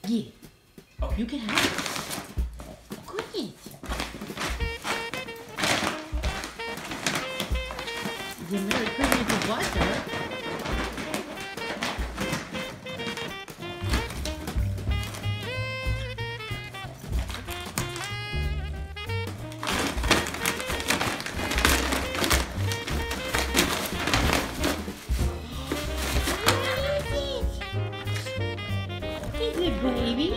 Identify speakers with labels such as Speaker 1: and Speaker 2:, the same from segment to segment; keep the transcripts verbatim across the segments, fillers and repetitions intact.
Speaker 1: Yeah.
Speaker 2: Okay.
Speaker 1: You can have it. Goodness. The Merry Christmas to butter. Is it, baby?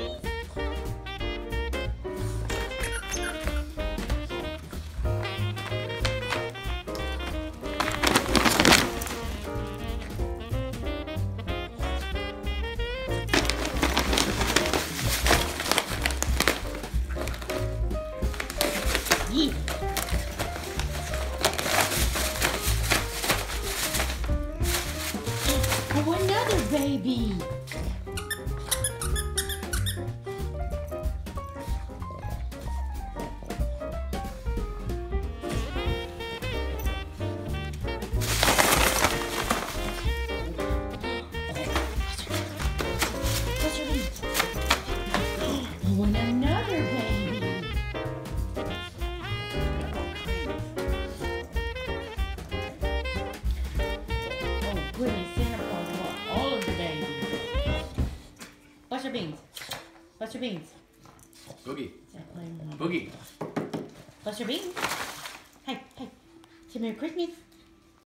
Speaker 1: Yeah. Oh, another baby. Oh, and another baby. Oh, goodness, Santa Claus brought all of the babies. What's your beans? What's your beans?
Speaker 2: Boogie.
Speaker 1: Stop playing with me.
Speaker 2: Boogie.
Speaker 1: What's your beans? Hey, hey. Say Merry Christmas.